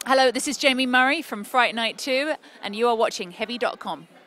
Hello, this is Jamie Murray from Fright Night 2, and you are watching Heavy.com.